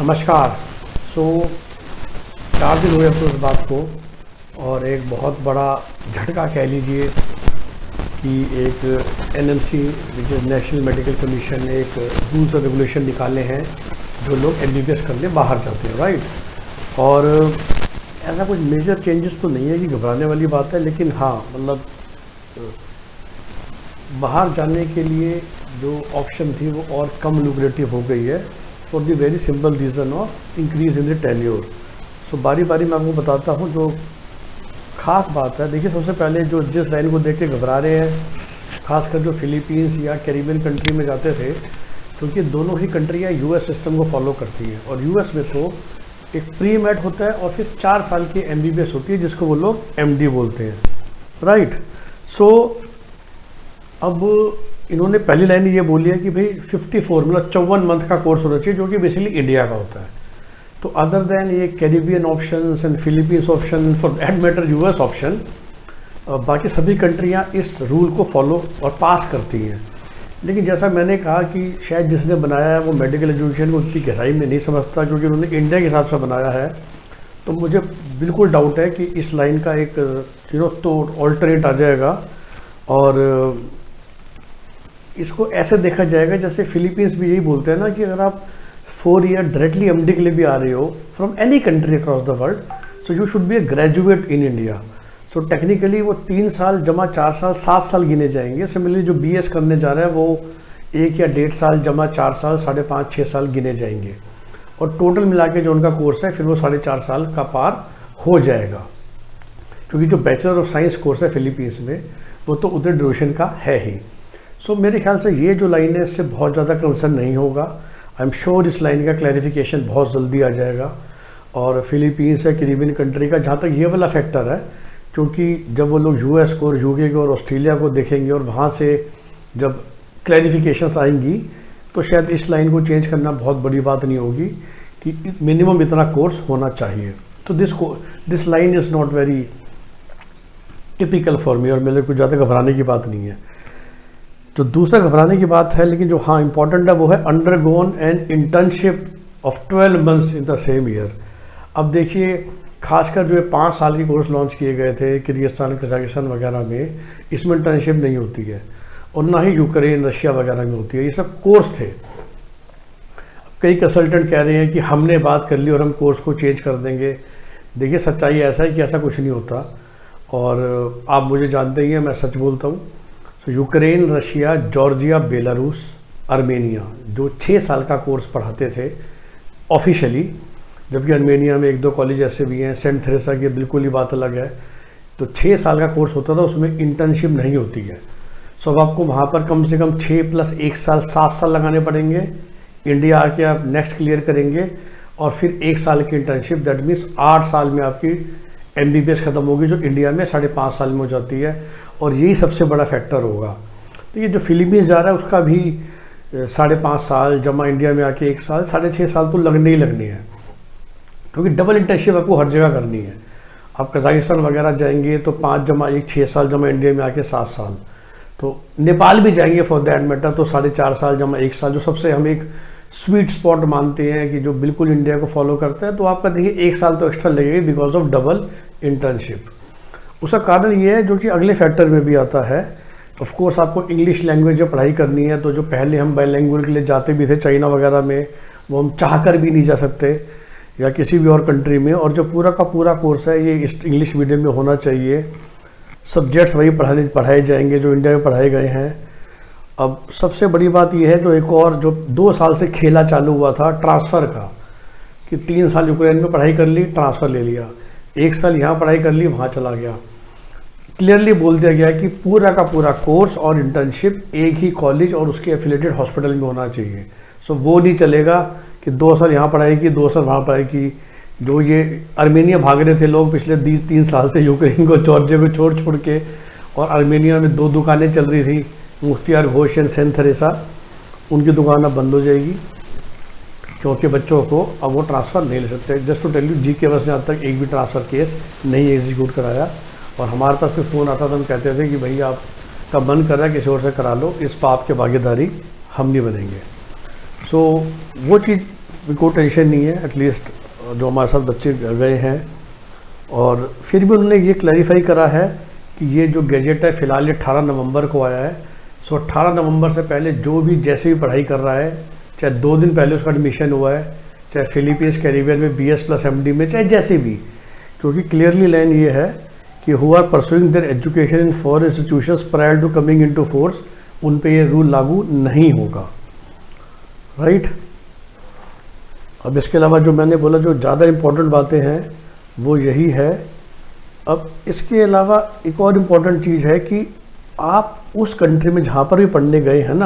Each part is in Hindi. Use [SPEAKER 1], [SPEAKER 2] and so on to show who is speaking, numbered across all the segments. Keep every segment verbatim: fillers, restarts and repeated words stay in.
[SPEAKER 1] नमस्कार। सो चार दिन हुए अपने उस बात को, और एक बहुत बड़ा झटका कह लीजिए कि एक N M C which is national medical commission ने एक रूल्स और रेगुलेशन निकाले हैं जो लोग एम बी बी एस करने बाहर जाते हैं, राइट। और ऐसा कुछ मेजर चेंजेस तो नहीं है कि घबराने वाली बात है, लेकिन हाँ मतलब बाहर जाने के लिए जो ऑप्शन थी वो और कम लुक्रेटिव हो गई है for the very simple reason of increase in the tenure. So बारी बारी मैं आपको बताता हूँ जो ख़ास बात है। देखिए, सबसे पहले जो जिस लाइन को देख के घबरा रहे हैं, खासकर जो फिलीपींस या कैरिबियन कंट्री में जाते थे, क्योंकि दोनों ही कंट्रियाँ यू एस सिस्टम को फॉलो करती हैं, और यू एस में तो एक प्री मेड होता है और फिर चार साल की एम बी बी एस होती है जिसको वो लोग एम डी बोलते हैं, राइट। सो अब इन्होंने पहली लाइन ये बोली है कि भाई चौवन मतलब चौवन मंथ का कोर्स होना चाहिए, जो कि बेसिकली इंडिया का होता है। तो अदर देन ये Caribbean option and Philippines option, for that matter U S option, बाकी सभी कंट्रियां इस रूल को फॉलो और पास करती हैं। लेकिन जैसा मैंने कहा कि शायद जिसने बनाया है वो मेडिकल एजुकेशन को उतनी गहराई में नहीं समझता, क्योंकि उन्होंने इंडिया के हिसाब से बनाया है। तो मुझे बिल्कुल डाउट है कि इस लाइन का एक यू नो तो ऑल्टरनेट आ जाएगा, और इसको ऐसे देखा जाएगा जैसे फिलीपींस भी यही बोलते हैं ना कि अगर आप four year directly M D के लिए भी आ रहे हो from any country across the world, so you should be a graduate in India. So technically वो तीन साल जमा चार साल सात साल गिने जाएंगे। सिमिलरली जो बी एस करने जा रहा है वो एक या डेढ़ साल जमा चार साल साढ़े पाँच छः साल गिने जाएंगे, और टोटल मिला के जो उनका कोर्स है फिर वो साढ़े चार साल का पार हो जाएगा। क्योंकि जो बैचलर ऑफ साइंस कोर्स है फिलीपींस में वो तो उधर ड्यूरेशन का है ही। सो so, मेरे ख्याल से ये जो लाइन है इससे बहुत ज़्यादा कंसर्न नहीं होगा। आई एम श्योर इस लाइन का क्लैरिफिकेशन बहुत जल्दी आ जाएगा। और फिलीपींस या कैरिबियन कंट्री का जहाँ तक ये वाला फैक्टर है, क्योंकि जब वो लोग यू एस को और यू के को और ऑस्ट्रेलिया को देखेंगे और वहाँ से जब क्लैरिफिकेशंस आएंगी तो शायद इस लाइन को चेंज करना बहुत बड़ी बात नहीं होगी कि मिनिमम इतना कोर्स होना चाहिए। तो दिस को this line is not very typical for me, और मेरे को ज़्यादा घबराने की बात नहीं है। जो दूसरा घबराने की बात है, लेकिन जो हाँ इंपॉर्टेंट है, वो है undergone an internship of twelve months in the same year. अब देखिए, खासकर जो है पाँच साल की कोर्स लॉन्च किए गए थे किर्गिस्तान, कजाकिस्तान वगैरह में, इसमें इंटर्नशिप नहीं होती है, और ना ही यूक्रेन, रशिया वगैरह में होती है। ये सब कोर्स थे। कई कंसल्टेंट कह रहे हैं कि हमने बात कर ली और हम कोर्स को चेंज कर देंगे। देखिए, सच्चाई ऐसा है कि ऐसा कुछ नहीं होता, और आप मुझे जानते ही हैं, मैं सच बोलता हूँ। तो Ukraine, Russia, Georgia, Belarus, Armenia जो छः साल का कोर्स पढ़ाते थे ऑफिशियली, जबकि आर्मेनिया में एक दो कॉलेज ऐसे भी हैं, सेंट थेरेसा की बिल्कुल ही बात अलग है। तो छः साल का कोर्स होता था, उसमें इंटर्नशिप नहीं होती है। सो अब आपको वहाँ पर कम से कम छः प्लस एक साल सात साल लगाने पड़ेंगे। इंडिया आके आप नेक्स्ट क्लियर करेंगे और फिर एक साल की इंटर्नशिप, दैट मीन्स आठ साल में आपकी एम बी बी एस ख़त्म होगी, जो इंडिया में साढ़े पाँच साल में हो जाती है। और यही सबसे बड़ा फैक्टर होगा। तो ये जो फिलीपींस जा रहा है उसका भी साढ़े पाँच साल जमा इंडिया में आके एक साल, साढ़े छः साल तो लगने ही लगने हैं, क्योंकि डबल इंटर्नशिप आपको हर जगह करनी है। आप कजाकिस्तान वगैरह जाएंगे तो पाँच जमा एक छः साल जमा इंडिया में आके सात साल, तो नेपाल भी जाएंगे फॉर दैट मैटर तो साढ़े चार साल जमा एक साल, जो सबसे हम एक स्वीट स्पॉट मानते हैं कि जो बिल्कुल इंडिया को फॉलो करता है। तो आपका देखिए एक साल तो एक्स्ट्रा लगेगा बिकॉज ऑफ डबल इंटर्नशिप। उसका कारण ये है जो कि अगले फैक्टर में भी आता है। ऑफ कोर्स आपको इंग्लिश लैंग्वेज जब पढ़ाई करनी है, तो जो पहले हम बाइलैंग्वेज के लिए जाते भी थे चाइना वगैरह में, वो हम चाह कर भी नहीं जा सकते, या किसी भी और कंट्री में। और जो पूरा का पूरा कोर्स है ये इंग्लिश मीडियम में होना चाहिए। सब्जेक्ट्स वही पढ़ाने पढ़ाए जाएंगे जो इंडिया में पढ़ाए गए हैं। अब सबसे बड़ी बात यह है जो एक और जो दो साल से खेला चालू हुआ था ट्रांसफ़र का, कि तीन साल यूक्रेन में पढ़ाई कर ली, ट्रांसफ़र ले लिया, एक साल यहाँ पढ़ाई कर ली, वहाँ चला गया। क्लियरली बोल दिया गया कि पूरा का पूरा कोर्स और इंटर्नशिप एक ही कॉलेज और उसके एफिलेटेड हॉस्पिटल में होना चाहिए। सो वो नहीं चलेगा कि दो साल यहाँ पढ़ाई की, दो साल वहाँ पढ़ाई की। जो ये आर्मेनिया भाग रहे थे लोग पिछले तीन साल से यूक्रेन को, जॉर्जिया को छोड़ छोड़ के, और आर्मेनिया में दो दुकानें चल रही थी, Mukhtiyar Ghosh and saint Theresa, उनकी दुकान अब बंद हो जाएगी, क्योंकि बच्चों को अब वो ट्रांसफ़र नहीं ले सकते। जस्ट टू टेल यू, जी के बस ने आज तक एक भी ट्रांसफ़र केस नहीं एग्जीक्यूट कराया, और हमारे पास कोई फ़ोन आता था, हम कहते थे कि भाई आपका मन कर रहा है किसी और से करा लो, इस पाप के भागीदारी हम नहीं बनेंगे। सो so, वो चीज़ कोई टेंशन नहीं है, एटलीस्ट जो हमारे साथ बच्चे गए हैं। और फिर भी उन्होंने ये क्लैरिफाई करा है कि ये जो गैजेट है फ़िलहाल ये अठारह नवंबर को आया है। सो अठारह नवंबर से पहले जो भी जैसे भी पढ़ाई कर रहा है, चाहे दो दिन पहले उसका एडमिशन हुआ है, चाहे फिलीपींस कैरिबियन में B S plus M D में, चाहे जैसे भी, क्योंकि क्लियरली लाइन ये है कि who are pursuing their education in foreign institutions prior to coming into force, उन पे ये रूल लागू नहीं होगा, राइट। अब इसके अलावा जो मैंने बोला जो ज़्यादा इम्पोर्टेंट बातें हैं वो यही है। अब इसके अलावा एक और इम्पॉर्टेंट चीज़ है कि आप उस कंट्री में जहाँ पर भी पढ़ने गए हैं ना,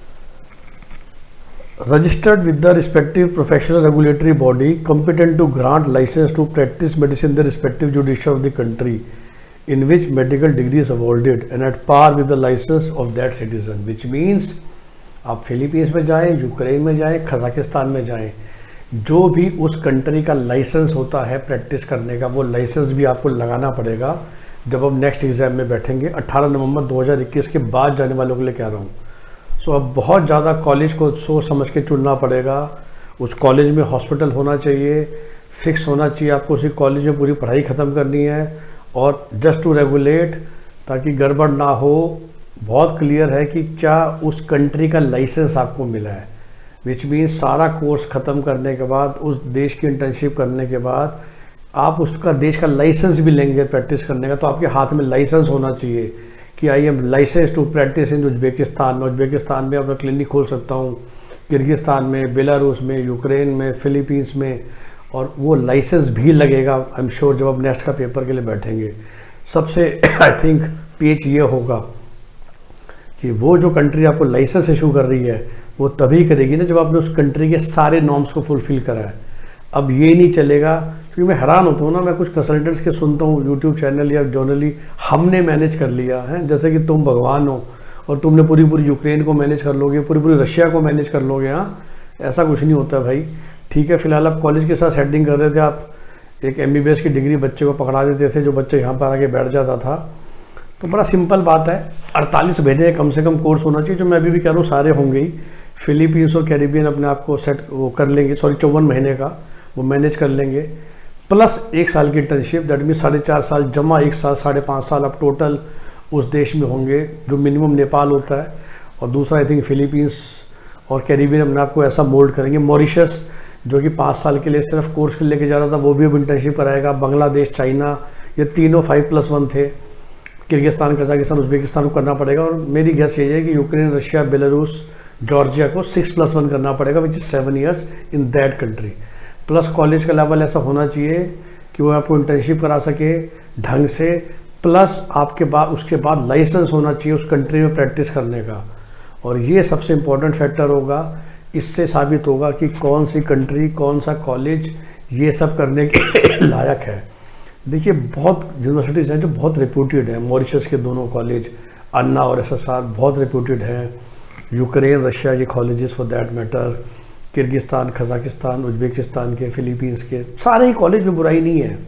[SPEAKER 1] registered with the respective professional regulatory body competent to grant licence to practise medicine the respective jurisdiction of the country in which medical degree is awarded and at par with the licence of that citizen, which means आप फिलीपींस में जाएं, यूक्रेन में जाएं, कजाकिस्तान में जाएं, जो भी उस कंट्री का लाइसेंस होता है प्रैक्टिस करने का, वो लाइसेंस भी आपको लगाना पड़ेगा जब आप नेक्स्ट एग्ज़ाम में बैठेंगे। अठारह नवंबर दो हज़ार इक्कीस के बाद जाने वालों के लिए कह रहा हूँ। सो अब बहुत ज़्यादा कॉलेज को सोच समझ के चुनना पड़ेगा। उस कॉलेज में हॉस्पिटल होना चाहिए, फिक्स होना चाहिए, आपको उसी कॉलेज में पूरी पढ़ाई ख़त्म करनी है, और जस्ट टू रेगुलेट, ताकि गड़बड़ ना हो। बहुत क्लियर है कि क्या उस कंट्री का लाइसेंस आपको मिला है, विच मीन्स सारा कोर्स ख़त्म करने के बाद, उस देश की इंटर्नशिप करने के बाद आप उसका देश का लाइसेंस भी लेंगे प्रैक्टिस करने का, तो आपके हाथ में लाइसेंस होना चाहिए कि I am licence to practise in Uzbekistan में। उज्बेकिस्तान में अपना क्लिनिक खोल सकता हूँ, किर्गिस्तान में, बेलारूस में, यूक्रेन में, फिलीपींस में, और वो लाइसेंस भी लगेगा आई एम श्योर जब आप नेक्स्ट का पेपर के लिए बैठेंगे। सबसे आई थिंक पेच ये होगा कि वो जो कंट्री आपको लाइसेंस इशू कर रही है वो तभी करेगी ना जब आपने उस कंट्री के सारे नॉर्म्स को फुलफिल करा है। अब ये नहीं चलेगा, क्योंकि मैं हैरान होता हूँ ना, मैं कुछ कंसल्टेंट्स के सुनता हूँ यूट्यूब चैनल या जर्नली, हमने मैनेज कर लिया है, जैसे कि तुम भगवान हो और तुमने पूरी पूरी यूक्रेन को मैनेज कर लोगे, पूरी पूरी रशिया को मैनेज कर लोगे। हाँ, ऐसा कुछ नहीं होता भाई। ठीक है, फिलहाल आप कॉलेज के साथ सेटिंग कर रहे थे, आप एक एम बी बी एस की डिग्री बच्चे को पकड़ा देते थे, जो बच्चे यहाँ पर आके बैठ जाता था। तो बड़ा सिंपल बात है, अड़तालीस महीने कम से कम कोर्स होना चाहिए, जो मैं अभी भी कह रहा हूँ सारे होंगे ही। फिलीपींस और कैरिबियन अपने आप को सेट वो कर लेंगे, सॉरी चौवन महीने का वो मैनेज कर लेंगे, प्लस एक साल की इंटर्नशिप, दैट मीन साढ़े चार साल जमा एक साल, साढ़े पाँच साल आप टोटल उस देश में होंगे, जो मिनिमम नेपाल होता है। और दूसरा आई थिंक फिलीपींस और कैरिबियन अपने आप को ऐसा मोल्ड करेंगे। मॉरिशस जो कि पाँच साल के लिए सिर्फ कोर्स के लेके जा रहा था, वो भी अब इंटर्नशिप कराएगा। बांग्लादेश, चाइना, ये तीनों फाइव प्लस वन थे। किर्गिस्तान, कजाकिस्तान, उज्बेकिस्तान को करना पड़ेगा। और मेरी गैस यही है कि यूक्रेन, रशिया, बेलारूस, जॉर्जिया को सिक्स प्लस वन करना पड़ेगा, which is seven years in that country. Plus college का लेवल ऐसा होना चाहिए कि वो आपको इंटर्नशिप करा सके ढंग से, प्लस आपके बाद उसके बाद लाइसेंस होना चाहिए उस कंट्री में प्रैक्टिस करने का। और ये सबसे इम्पोर्टेंट फैक्टर होगा, इससे साबित होगा कि कौन सी कंट्री, कौन सा कॉलेज ये सब करने के लायक है। देखिए, बहुत यूनिवर्सिटीज़ हैं जो बहुत रेप्यूटेड हैं। मॉरिशस के दोनों कॉलेज, अन्ना और एस एस आर, बहुत रेप्यूटेड हैं। यूक्रेन, रशिया के colleges for that matter, Kyrgyzstan, Kazakhstan, Uzbekistan के, फिलीपींस के, सारे ही कॉलेज में बुराई नहीं है।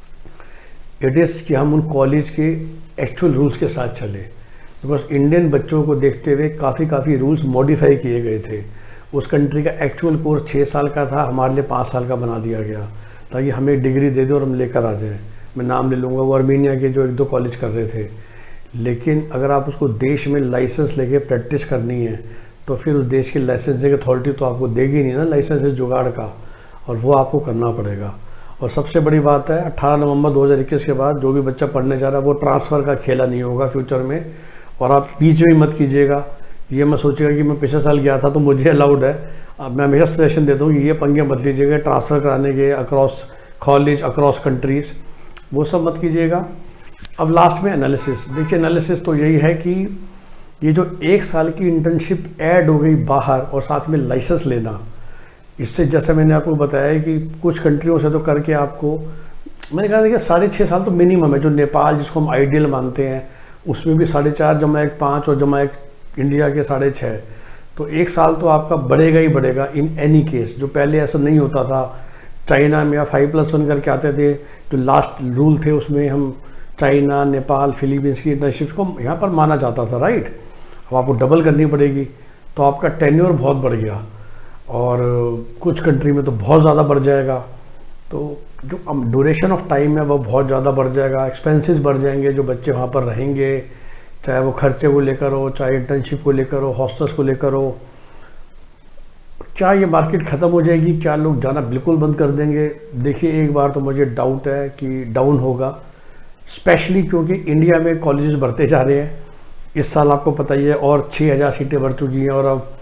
[SPEAKER 1] इट इज़ कि हम उन कॉलेज के एक्चुअल रूल्स के साथ चले, बिकॉज इंडियन बच्चों को देखते हुए काफ़ी काफ़ी रूल्स मॉडिफाई किए गए थे। उस कंट्री का एक्चुअल कोर्स छः साल का था, हमारे लिए पाँच साल का बना दिया गया, ताकि हमें डिग्री दे दे और हम लेकर आ जाएं। मैं नाम ले लूँगा, वो अर्मीनिया के जो एक दो कॉलेज कर रहे थे। लेकिन अगर आप उसको देश में लाइसेंस लेके प्रैक्टिस करनी है, तो फिर उस देश की लाइसेंसिंग अथॉरिटी तो आपको देगी नहीं ना लाइसेंस जुगाड़ का, और वो आपको करना पड़ेगा। और सबसे बड़ी बात है, अठारह नवंबर दो हज़ार इक्कीस के बाद जो भी बच्चा पढ़ने जा रहा है, वो ट्रांसफ़र का खेला नहीं होगा फ्यूचर में। और आप बीच में मत कीजिएगा, ये मैं सोचेगा कि मैं पिछले साल गया था तो मुझे अलाउड है। अब मैं हमेशा सजेशन देता हूँ कि ये पंगे मत लीजिएगा ट्रांसफ़र कराने के अक्रॉस कॉलेज, अक्रॉस कंट्रीज़, वो सब मत कीजिएगा। अब लास्ट में एनालिसिस। देखिए, एनालिसिस तो यही है कि ये जो एक साल की इंटर्नशिप ऐड हो गई बाहर और साथ में लाइसेंस लेना, इससे जैसे मैंने आपको बताया कि कुछ कंट्रियों से तो करके आपको, मैंने कहा देखिए साढ़े छः साल तो मिनिमम है। जो नेपाल, जिसको हम आइडियल मानते हैं, उसमें भी साढ़े चार जमा एक पाँच और जमा एक इंडिया के साढ़े छः, तो एक साल तो आपका बढ़ेगा ही बढ़ेगा इन एनी केस। जो पहले ऐसा नहीं होता था, चाइना में या फाइव प्लस वन करके आते थे, जो लास्ट रूल थे उसमें हम चाइना, नेपाल, फिलीपींस की इंटर्नशिप को यहाँ पर माना जाता था, राइट। अब आपको डबल करनी पड़ेगी, तो आपका टेन्योर बहुत बढ़ गया। और कुछ कुछ कंट्री में तो बहुत ज़्यादा बढ़ जाएगा। तो जो ड्यूरेशन ऑफ टाइम है वो बहुत ज़्यादा बढ़ जाएगा, एक्सपेंसेस बढ़ जाएंगे जो बच्चे वहाँ पर रहेंगे, चाहे वो खर्चे को लेकर हो, चाहे इंटर्नशिप को लेकर हो, हॉस्टल्स को लेकर हो। क्या ये मार्केट ख़त्म हो जाएगी, क्या लोग जाना बिल्कुल बंद कर देंगे? देखिए, एक बार तो मुझे डाउट है कि डाउन होगा, स्पेशली क्योंकि इंडिया में कॉलेजेस बढ़ते जा रहे हैं। इस साल आपको पता ही है और छः हज़ार सीटें बढ़ चुकी हैं और अब